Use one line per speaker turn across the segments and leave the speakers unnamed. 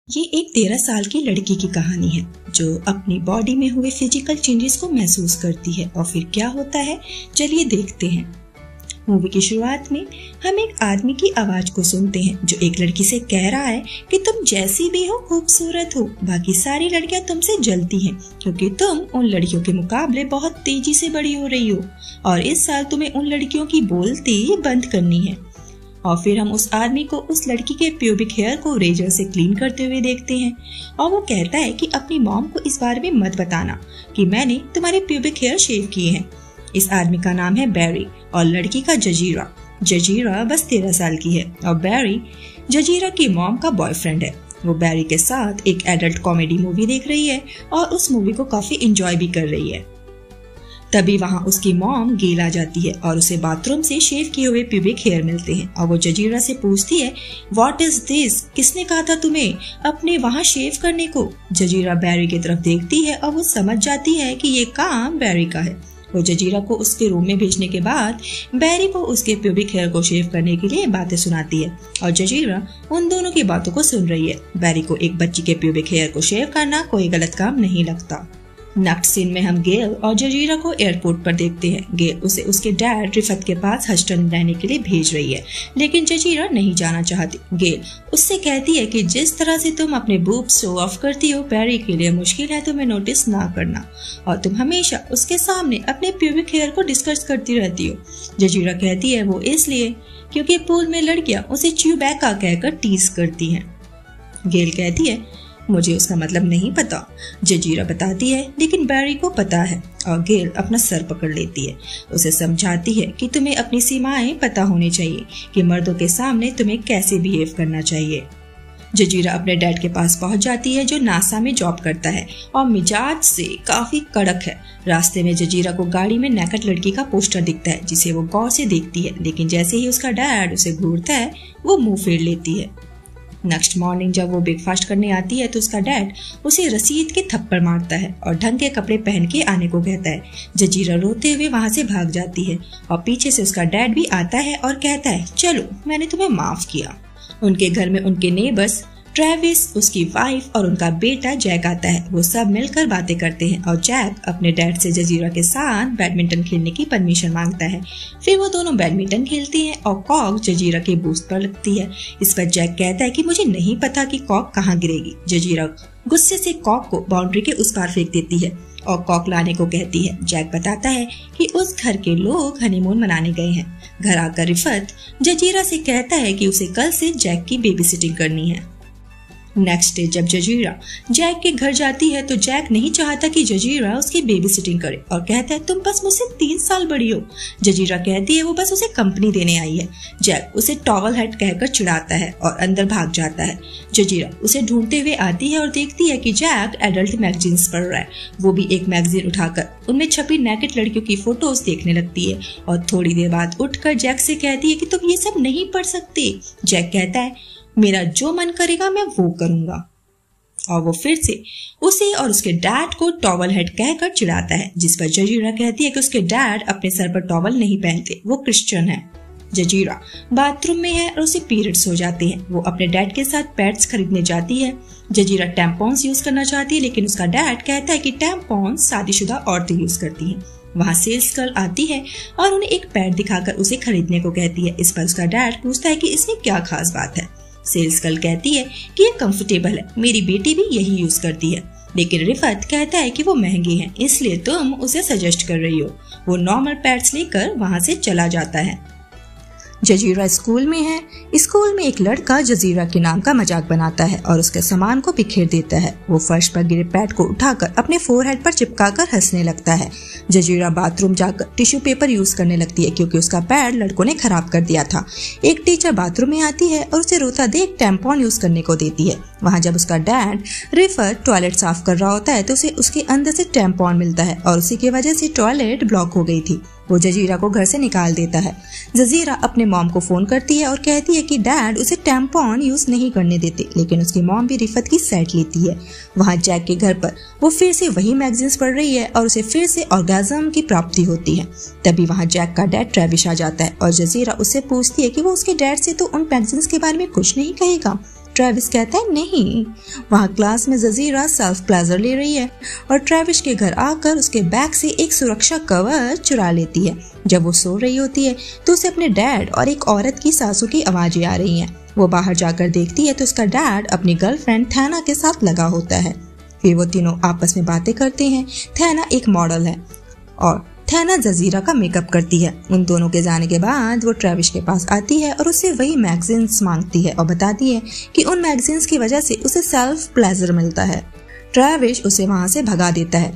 ये एक 13 साल की लड़की की कहानी है जो अपनी बॉडी में हुए फिजिकल चेंजेस को महसूस करती है और फिर क्या होता है, चलिए देखते हैं। मूवी की शुरुआत में हम एक आदमी की आवाज को सुनते हैं जो एक लड़की से कह रहा है कि तुम जैसी भी हो खूबसूरत हो, बाकी सारी लड़कियां तुमसे जलती हैं क्योंकि तुम उन लड़कियों के मुकाबले बहुत तेजी से बड़ी हो रही हो और इस साल तुम्हें उन लड़कियों की बोलती बंद करनी है। और फिर हम उस आदमी को उस लड़की के प्यूबिक हेयर को रेजर से क्लीन करते हुए देखते हैं और वो कहता है कि अपनी मॉम को इस बारे में मत बताना कि मैंने तुम्हारे प्यूबिक हेयर शेव किए हैं। इस आदमी का नाम है बैरी और लड़की का जजीरा। जजीरा बस 13 साल की है और बैरी जजीरा की मॉम का बॉयफ्रेंड है। वो बैरी के साथ एक एडल्ट कॉमेडी मूवी देख रही है और उस मूवी को काफी एंजॉय भी कर रही है। तभी वहाँ उसकी मॉम गेल आ जाती है और उसे बाथरूम से शेव किए हुए प्यूबिक हेयर मिलते हैं और वो जजीरा से पूछती है, व्हाट इज दिस? किसने कहा था तुम्हें अपने वहाँ शेव करने को? जजीरा बैरी की तरफ देखती है और वो समझ जाती है कि ये काम बैरी का है। वो जजीरा को उसके रूम में भेजने के बाद बैरी को उसके प्यूबिक हेयर को शेव करने के लिए बातें सुनाती है और जजीरा उन दोनों की बातों को सुन रही है। बैरी को एक बच्ची के प्यूबिक हेयर को शेव करना कोई गलत काम नहीं लगता। नेक्स्ट सीन में हम गेल और जजीरा को एयरपोर्ट पर देखते हैं। गेल उसे उसके डैड रिफत के पास हस्टन रहने के लिए भेज रही है, लेकिन जजीरा नहीं जाना चाहती। गेल उससे कहती है कि जिस तरह से तुम अपने बूब्स शो ऑफ करती हो बैरी के लिए मुश्किल है तुम्हें नोटिस ना करना और तुम हमेशा उसके सामने अपने प्यूबिक हेयर को डिस्कस करती रहती हो। जजीरा कहती है वो इसलिए क्योंकि पूल में लड़कियां उसे च्यूबैका कहकर टीज करती हैं। गेल कहती है मुझे उसका मतलब नहीं पता। जजीरा बताती है लेकिन बैरी को पता है और गेल अपना सर पकड़ लेती है। उसे समझाती है कि तुम्हें अपनी सीमाएं पता होनी चाहिए कि मर्दों के सामने तुम्हें कैसे बिहेव करना चाहिए। जजीरा अपने डैड के पास पहुंच जाती है जो नासा में जॉब करता है और मिजाज से काफी कड़क है। रास्ते में जजीरा को गाड़ी में नेकेड लड़की का पोस्टर दिखता है जिसे वो गौर से देखती है, लेकिन जैसे ही उसका डैड उसे घूरता है वो मुंह फेर लेती है। नेक्स्ट मॉर्निंग जब वो ब्रेकफास्ट करने आती है तो उसका डैड उसे रसीद के थप्पड़ मारता है और ढंग के कपड़े पहन के आने को कहता है। जजीरा रोते हुए वहाँ से भाग जाती है और पीछे से उसका डैड भी आता है और कहता है चलो मैंने तुम्हें माफ किया। उनके घर में उनके नेबर्स ट्रेविस, उसकी वाइफ और उनका बेटा जैक आता है। वो सब मिलकर बातें करते हैं और जैक अपने डैड से जजीरा के साथ बैडमिंटन खेलने की परमिशन मांगता है। फिर वो दोनों बैडमिंटन खेलती हैं और कॉक जजीरा के बूस्ट पर लगती है। इस पर जैक कहता है कि मुझे नहीं पता कि कॉक कहाँ गिरेगी। जजीरा गुस्से से कॉक को बाउंड्री के उस पार फेंक देती है और कॉक लाने को कहती है। जैक बताता है कि उस घर के लोग हनीमून मनाने गए हैं। घर आकर रिफत जजीरा से कहता है कि उसे कल से जैक की बेबी सिटिंग करनी है। नेक्स्ट डे जब जजीरा जैक के घर जाती है तो जैक नहीं चाहता कि जजीरा उसकी बेबी सिटिंग करे और कहता है तुम बस मुझसे 3 साल बड़ी हो। जजीरा कहती है वो बस उसे कंपनी देने आई है। जैक उसे टॉवल हेड कहकर चिढ़ाता है और अंदर भाग जाता है। जजीरा उसे ढूंढते हुए आती है और देखती है कि जैक एडल्ट मैगजीन्स पढ़ रहा है। वो भी एक मैगजीन उठाकर उनमें छपी नेकेड लड़कियों की फोटोज देखने लगती है और थोड़ी देर बाद उठकर जैक से कहती है कि तुम ये सब नहीं पढ़ सकते। जैक कहता है मेरा जो मन करेगा मैं वो करूंगा और वो फिर से उसे और उसके डैड को टॉवल हेड कहकर चिढ़ाता है, जिस पर जजीरा कहती है कि उसके डैड अपने सर पर टॉवल नहीं पहनते, वो क्रिश्चियन है। जजीरा बाथरूम में है और उसे पीरियड्स हो जाते हैं। वो अपने डैड के साथ पैड्स खरीदने जाती है। जजीरा टैम्पॉन्स यूज करना चाहती है लेकिन उसका डैड कहता है कि टैम्पॉन्स शादीशुदा औरतें यूज करती हैं। वहाँ सेल्स गर्ल आती है और उन्हें एक पैड दिखाकर उसे खरीदने को कहती है। इस पर उसका डैड पूछता है कि इसमें क्या खास बात है। सेल्स गर्ल कहती है कि ये कंफर्टेबल है, मेरी बेटी भी यही यूज करती है। लेकिन रिफत कहता है कि वो महंगे हैं इसलिए तुम उसे सजेस्ट कर रही हो। वो नॉर्मल पैड्स लेकर वहाँ से चला जाता है। जजीरा स्कूल में है। स्कूल में एक लड़का जजीरा के नाम का मजाक बनाता है और उसके सामान को बिखेर देता है। वो फर्श पर गिरे पैड को उठाकर अपने फोरहेड पर चिपकाकर हंसने लगता है। जजीरा बाथरूम जाकर टिश्यू पेपर यूज करने लगती है क्योंकि उसका पैड लड़कों ने खराब कर दिया था। एक टीचर बाथरूम में आती है और उसे रोता देख टैम्पॉन यूज करने को देती है। वहाँ जब उसका डैड रिफर टॉयलेट साफ कर रहा होता है तो उसे उसके अंदर से टैम्पॉन मिलता है और उसी की वजह से टॉयलेट ब्लॉक हो गई थी। वो जजीरा को घर से निकाल देता है। जजीरा अपने मॉम को फोन करती है और कहती है कि डैड उसे टैम्पॉन यूज नहीं करने देते, लेकिन उसकी मॉम भी रिफत की साइड लेती है। वहाँ जैक के घर पर वो फिर से वही मैगजीन्स पढ़ रही है और उसे फिर से ऑर्गेज्म की प्राप्ति होती है। तभी वहाँ जैक का डैड ट्रेविस आ जाता है और जजीरा उससे पूछती है कि वो उसके डैड से तो उन मैगजीन्स के बारे में कुछ नहीं कहेगा। ट्रेविस कहता है नहीं। वहाँ क्लास में जजीरा सेल्फ प्लेजर ले रही है और ट्रेविस के घर आकर उसके बैग से एक सुरक्षा कवर चुरा लेती है। जब वो सो रही होती है तो उसे अपने डैड और एक औरत की सासू की आवाजें आ रही हैं। वो बाहर जाकर देखती है तो उसका डैड अपनी गर्लफ्रेंड थैना के साथ लगा होता है। फिर वो तीनों आपस में बातें करते हैं। थैना एक मॉडल है और थैना जजीरा का मेकअप करती है। उन दोनों के जाने के बाद वो ट्रेविस के पास आती है और उससे वही मैगजीन्स मांगती है और बताती है कि उन मैगजीन्स की वजह से उसे सेल्फ प्लेजर मिलता है। ट्रेविस उसे वहां से भगा देता है।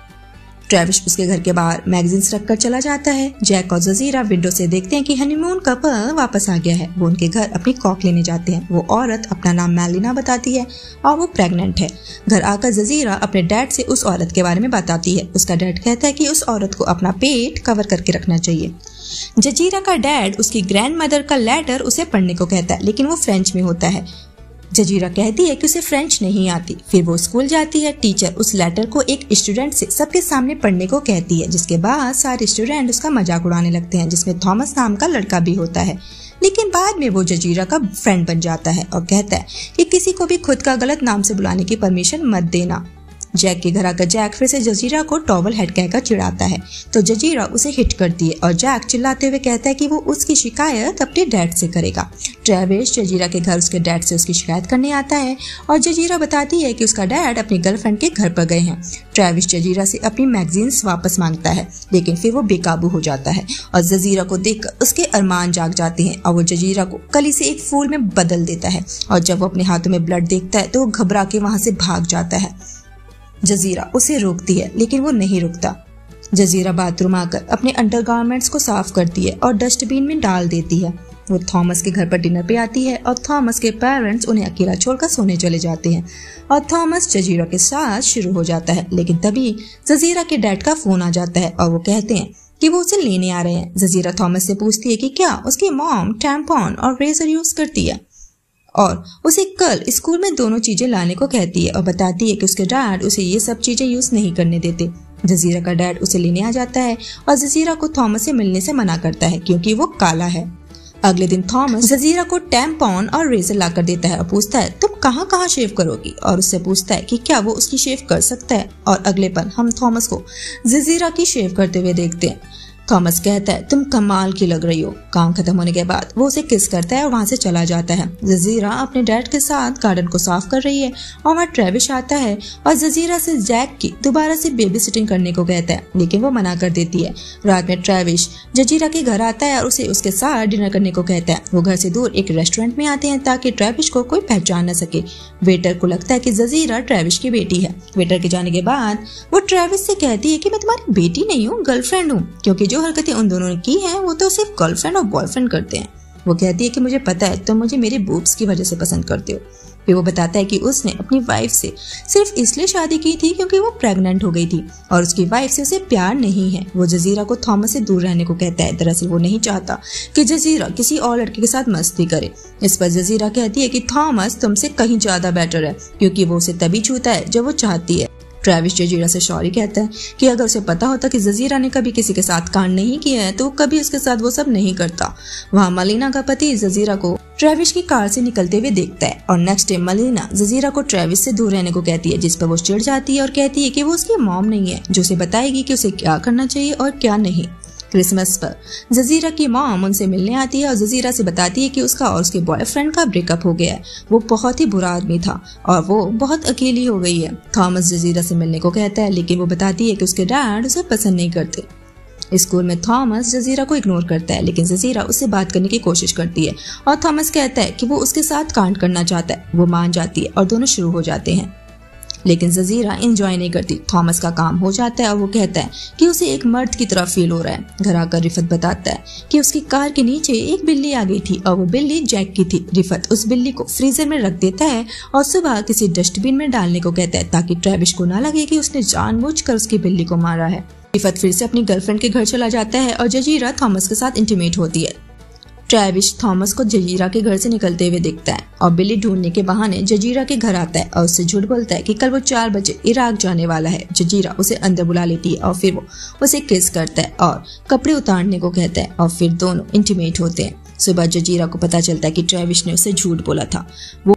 ट्रेविस उसके घर के बाहर मैगजीन्स रखकर चला जाता है। जैक और जजीरा विंडो से देखते हैं कि हनीमून कपल वापस आ गया है। वो उनके घर अपनी कॉक लेने जाते हैं। वो औरत अपना नाम मेलिना बताती है और वो प्रेग्नेंट है। घर आकर जजीरा अपने डैड से उस औरत के बारे में बताती है। उसका डैड कहता है कि उस औरत को अपना पेट कवर करके रखना चाहिए। जजीरा का डैड उसकी ग्रैंड मदर का लेटर उसे पढ़ने को कहता है, लेकिन वो फ्रेंच में होता है। जजीरा कहती है कि उसे फ्रेंच नहीं आती। फिर वो स्कूल जाती है। टीचर उस लेटर को एक स्टूडेंट से सबके सामने पढ़ने को कहती है, जिसके बाद सारे स्टूडेंट उसका मजाक उड़ाने लगते हैं, जिसमें थॉमस नाम का लड़का भी होता है। लेकिन बाद में वो जजीरा का फ्रेंड बन जाता है और कहता है कि किसी को भी खुद का गलत नाम से बुलाने की परमिशन मत देना। जैक के घर आकर जैक फिर से जजीरा को टॉवल हेड कहकर चिढ़ाता है तो जजीरा उसे हिट करती है और जैक चिल्लाते हुए कहता है कि वो उसकी शिकायत अपने डैड से करेगा। ट्रेविस जजीरा के घर उसके डैड से उसकी शिकायत करने आता है और जजीरा बताती है कि उसका डैड अपनी गर्लफ्रेंड के घर पर गए हैं। ट्रेविस जजीरा से अपनी मैगजीन्स वापस मांगता है, लेकिन फिर वो बेकाबू हो जाता है और जजीरा को देखकर उसके अरमान जाग जाते हैं और वो जजीरा को कली से एक फूल में बदल देता है। और जब वो अपने हाथों में ब्लड देखता है तो वो घबरा के वहां से भाग जाता है। जजीरा उसे रोकती है, लेकिन वो नहीं रुकता। जजीरा बाथरूम आकर अपने अंडरगारमेंट्स को साफ करती है और डस्टबिन में डाल देती है। वो थॉमस के घर पर डिनर पे आती है और थॉमस के पेरेंट्स उन्हें अकेला छोड़कर सोने चले जाते हैं और थॉमस जजीरा के साथ शुरू हो जाता है। लेकिन तभी जजीरा के डैड का फोन आ जाता है और वो कहते हैं कि वो उसे लेने आ रहे हैं। जजीरा थॉमस से पूछती है कि क्या उसकी मॉम टैम्पॉन और रेजर यूज करती है और उसे कल स्कूल में दोनों चीजें लाने को कहती है और बताती है कि उसके डैड उसे ये सब चीजें यूज नहीं करने देते। जजीरा का डैड उसे लेने आ जाता है और जजीरा को थॉमस से मिलने से मना करता है क्योंकि वो काला है। अगले दिन थॉमस जजीरा को टैम्पॉन और रेजर लाकर देता है और पूछता है तुम कहाँ कहाँ शेव करोगी, और उससे पूछता है कि क्या वो उसकी शेव कर सकता है। और अगले पल हम थॉमस को जजीरा की शेव करते हुए देखते हैं। थॉमस कहता है तुम कमाल की लग रही हो। काम खत्म होने के बाद वो उसे किस करता है और वहां से चला जाता है। जजीरा अपने डैड के साथ गार्डन को साफ कर रही है और वहाँ ट्रेविस आता है और जजीरा से जैक की दोबारा से बेबी सिटिंग करने को कहता है, लेकिन वो मना कर देती है। रात में ट्रेविस जजीरा के घर आता है और उसे उसके साथ डिनर करने को कहता है। वो घर से दूर एक रेस्टोरेंट में आते हैं ताकि ट्रेविस को कोई पहचान न सके। वेटर को लगता है कि जजीरा ट्रेविस की बेटी है। वेटर के जाने के बाद वो ट्रेविस से कहती है कि मैं तुम्हारी बेटी नहीं हूँ, गर्लफ्रेंड हूँ, क्योंकि जो हरकतें उन दोनों ने की हैं वो तो सिर्फ गर्लफ्रेंड और बॉयफ्रेंड करते हैं। वो कहती है कि मुझे पता है तुम मुझे मेरे बूब्स की वजह से पसंद करते हो। फिर वो बताता है कि उसने अपनी वाइफ से सिर्फ इसलिए शादी की थी क्योंकि वो प्रेग्नेंट हो गई थी और उसकी वाइफ से उसे प्यार नहीं है। वो जजीरा को थॉमस से दूर रहने को कहता है। दरअसल वो नहीं चाहता कि जजीरा किसी और लड़के के साथ मस्ती करे। इस पर जजीरा कहती है कि थॉमस तुमसे कहीं ज्यादा बेटर है क्योंकि वो उसे तभी छूता है जब वो चाहती है। ट्रेविस जजीरा से सॉरी कहता है कि अगर उसे पता होता कि जजीरा ने कभी किसी के साथ कांड नहीं किया है तो कभी उसके साथ वो सब नहीं करता। वहाँ मलिना का पति जजीरा को ट्रेविस की कार से निकलते हुए देखता है और नेक्स्ट डे मलिना जजीरा को ट्रेविस से दूर रहने को कहती है, जिस पर वो चिढ़ जाती है और कहती है कि वो उसकी मॉम नहीं है जो उसे बताएगी कि उसे क्या करना चाहिए और क्या नहीं। क्रिसमस पर जजीरा की मॉम उनसे मिलने आती है और जजीरा से बताती है कि उसका और उसके बॉयफ्रेंड का ब्रेकअप हो गया है। वो बहुत ही बुरा आदमी था और वो बहुत अकेली हो गई है। थॉमस जजीरा से मिलने को कहता है, लेकिन वो बताती है कि उसके डैड उसे पसंद नहीं करते। स्कूल में थॉमस जजीरा को इग्नोर करता है, लेकिन जजीरा उससे बात करने की कोशिश करती है और थॉमस कहता है कि वो उसके साथ कांड करना चाहता है। वो मान जाती है और दोनों शुरू हो जाते हैं, लेकिन जजीरा एंजॉय नहीं करती। थॉमस का काम हो जाता है और वो कहता है कि उसे एक मर्द की तरह फील हो रहा है। घर आकर रिफत बताता है कि उसकी कार के नीचे एक बिल्ली आ गई थी और वो बिल्ली जैक की थी। रिफत उस बिल्ली को फ्रीजर में रख देता है और सुबह किसी डस्टबिन में डालने को कहता है ताकि ट्रेविस को ना लगे कि उसने जानबूझकर उसकी बिल्ली को मारा है। रिफत फिर से अपनी गर्लफ्रेंड के घर चला जाता है और जजीरा थॉमस के साथ इंटीमेट होती है। ट्रेविस थॉमस को जजीरा के घर से निकलते हुए देखता है और बिल्ली ढूंढने के बहाने जजीरा के घर आता है और उससे झूठ बोलता है कि कल वो 4 बजे इराक जाने वाला है। जजीरा उसे अंदर बुला लेती है और फिर वो उसे किस करता है और कपड़े उतारने को कहता है और फिर दोनों इंटीमेट होते हैं। सुबह जजीरा को पता चलता है कि ट्रेविस ने उसे झूठ बोला था। वो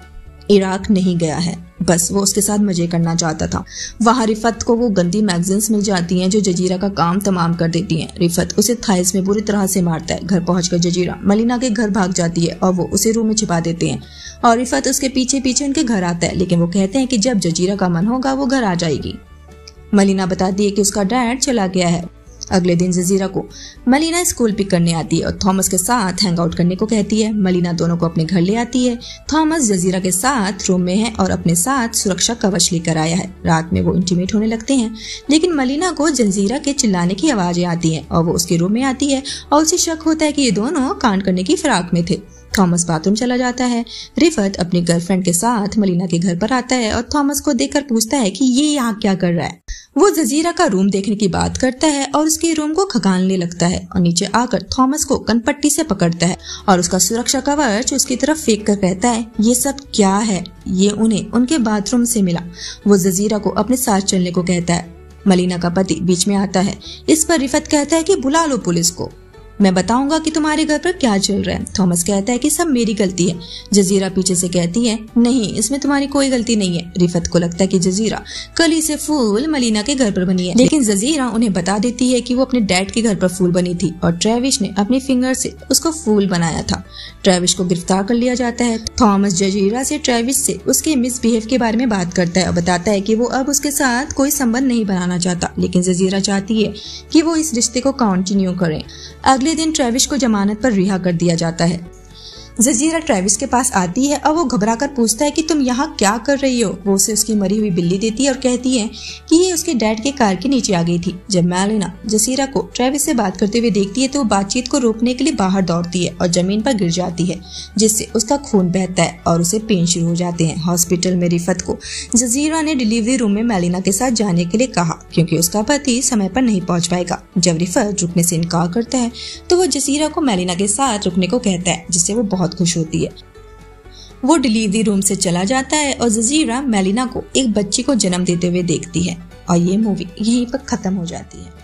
इराक नहीं गया है, बस वो उसके साथ मजे करना चाहता था। वहाँ रिफत को वो गंदी मैगजीन्स मिल जाती हैं जो जजीरा का काम तमाम कर देती हैं। रिफत उसे थाइस में बुरी तरह से मारता है। घर पहुंचकर जजीरा मलिना के घर भाग जाती है और वो उसे रूम में छिपा देते हैं और रिफत उसके पीछे पीछे उनके घर आता है, लेकिन वो कहते हैं कि जब जजीरा का मन होगा वो घर आ जाएगी। मलिना बताती है कि उसका डैड चला गया है। अगले दिन जजीरा को मलिना स्कूल पिक करने आती है और थॉमस के साथ हैंग आउट करने को कहती है। मलिना दोनों को अपने घर ले आती है। थॉमस जजीरा के साथ रूम में है और अपने साथ सुरक्षा कवच लेकर आया है। रात में वो इंटीमेट होने लगते हैं, लेकिन मलिना को जजीरा के चिल्लाने की आवाजें आती हैं और वो उसके रूम में आती है और उसे शक होता है कि ये दोनों कांड करने की फिराक में थे। थॉमस बाथरूम चला जाता है। रिफत अपनी गर्लफ्रेंड के साथ मलिना के घर पर आता है और थॉमस को देखकर पूछता है कि ये यहाँ क्या कर रहा है। वो जजीरा का रूम देखने की बात करता है और उसके रूम को खंगालने लगता है और नीचे आकर थॉमस को कनपट्टी से पकड़ता है और उसका सुरक्षा कवच उसकी तरफ फेंक कर कहता है, ये सब क्या है? ये उन्हें उनके बाथरूम से मिला। वो जजीरा को अपने साथ चलने को कहता है। मलिना का पति बीच में आता है। इस पर रिफत कहता है कि बुला लो पुलिस को, मैं बताऊंगा कि तुम्हारे घर पर क्या चल रहा है। थॉमस कहता है कि सब मेरी गलती है। जजीरा पीछे से कहती है, नहीं, इसमें तुम्हारी कोई गलती नहीं है। रिफत को लगता है कि जजीरा कली से फूल मलिना के घर पर बनी है, लेकिन जजीरा उन्हें बता देती है कि वो अपने डैड के घर पर फूल बनी थी और ट्रेविस ने अपनी फिंगर से उसको फूल बनाया था। ट्रेविस को गिरफ्तार कर लिया जाता है। थॉमस जजीरा से ट्रेविस से उसके मिसबिहेव के बारे में बात करता है और बताता है कि वो अब उसके साथ कोई संबंध नहीं बनाना चाहता, लेकिन जजीरा चाहती है कि वो इस रिश्ते को कंटिन्यू करें। अगले दिन ट्रेविस को जमानत पर रिहा कर दिया जाता है। जजीरा ट्रेविस के पास आती है और वो घबराकर पूछता है कि तुम यहाँ क्या कर रही हो। वो उसे उसकी मरी हुई बिल्ली देती है और कहती है कि ये उसके डैड के कार के नीचे आ गई थी। जब मैलिना जजीरा को ट्रेविस से बात करते हुए देखती है तो वो बातचीत को रोकने के लिए बाहर दौड़ती है और जमीन पर गिर जाती है, जिससे उसका खून बहता है और उसे पेन शुरू हो जाते हैं। हॉस्पिटल में रिफत को जजीरा ने डिलीवरी रूम में मैलिना के साथ जाने के लिए कहा क्योंकि उसका पति समय पर नहीं पहुंच पाएगा। जब रिफत रुकने से इनकार करता है तो वो जजीरा को मैलिना के साथ रुकने को कहता है, जिससे वो बहुत खुश होती है। वो डिलीवरी रूम से चला जाता है और जजीरा मैलिना को एक बच्ची को जन्म देते हुए देखती है और ये मूवी यहीं पर खत्म हो जाती है।